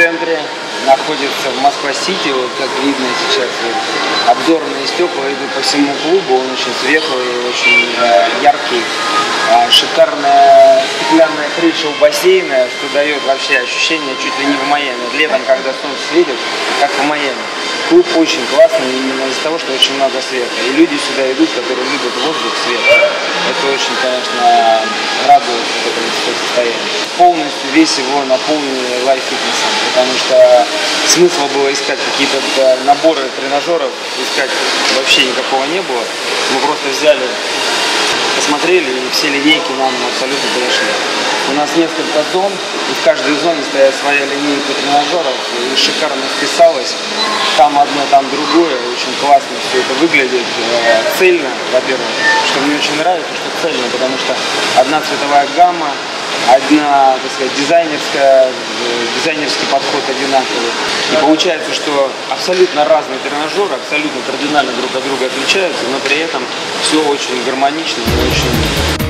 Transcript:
центре, находится в Москва-Сити, вот как видно сейчас. Вот, обзорные стекла идут по всему клубу, он очень светлый, очень яркий. Шикарная стеклянная крыша у бассейна, что дает вообще ощущение чуть ли не в Майами. Летом, когда солнце светит, как в Майами. Клуб очень классный именно из-за того, что очень много света. И люди сюда идут, которые любят воздух, свет. Это очень, конечно, радует в этом состоянии. Полностью весь его наполнили лайф-фитнесом, потому что смысла было искать какие-то наборы тренажеров, искать вообще никакого не было. Мы просто взяли, посмотрели, и все линейки нам абсолютно подошли. У нас несколько зон, и в каждой зоне стоит своя линейка тренажеров, и шикарно вписалось. Там одно, там другое, очень классно все это выглядит, цельно, во-первых, что мне очень нравится, что цельно, потому что одна цветовая гамма, одна, так сказать, дизайнерский подход одинаковый. И получается, что абсолютно разные тренажеры, абсолютно кардинально друг от друга отличаются, но при этом все очень гармонично и очень